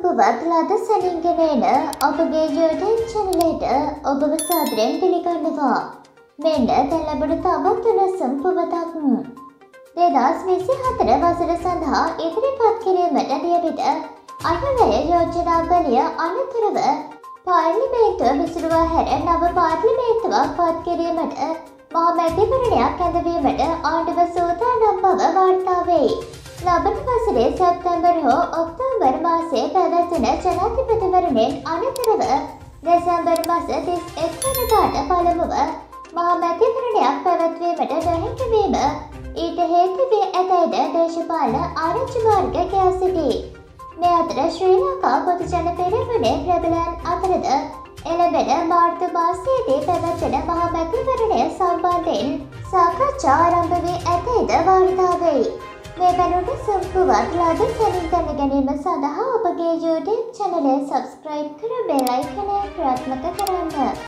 පුවත් ලද සැනින්ගෙනන ඔබගේ YouTube චැනලයට ඔබව සාදරයෙන් පිළිගන්නවා. මෙන්න දැන් ලැබුණු තවත් උණුසුම් පුවතක්. 2024 වසර සඳහා ඉදිරිපත් කිරීමට නියමිත අයවැය යෝජනාවලිය අනතුරුව පාර්ලිමේන්තුව විසිරුවා හැර නව පාර්ලිමේන්තුවක් පත් කිරීමට මහා මැතිවරණයක් ඇඳවීමට ආණ්ඩුව සූදානම් බව වාර්තා වෙයි. ලබන වසරේ සැප්තැම්බර් හෝ ඔක්තෝබර් මාසයේ පැවැත්වෙන ජනාධිපතිවරණයෙන් අනතුරුව දෙසැම්බර් මාස 31 වෙනිදාට පළමුව මහා මැතිවරණයක් පැවැත්වීමට නොහැකි වීම ඊට හේතු වී ඇතැයිද දේශපාලන ආරංචි මාර්ග කියා සිටී. මේ අතර ශ්‍රී ලංකා පොදුජන පෙරමුණේ ප්‍රබලයන් අතරද එළඹෙන මාර්තු මාසයේදී පැවැත්වෙන මහා මැතිවරණය සම්බන්ධයෙන් සාකච්ඡා ආරම්භ වී ඇතැයිද වාර්තා වෙයි. මේ බැනුට සම්පුවත් ලද සැනින් දැන ගැනීම සඳහා ඔබගේ YouTube චැනලය සබ්ස්ක්‍රයිබ් කර බෙල් අයිකනය ක්‍රියාත්මක කරන්න.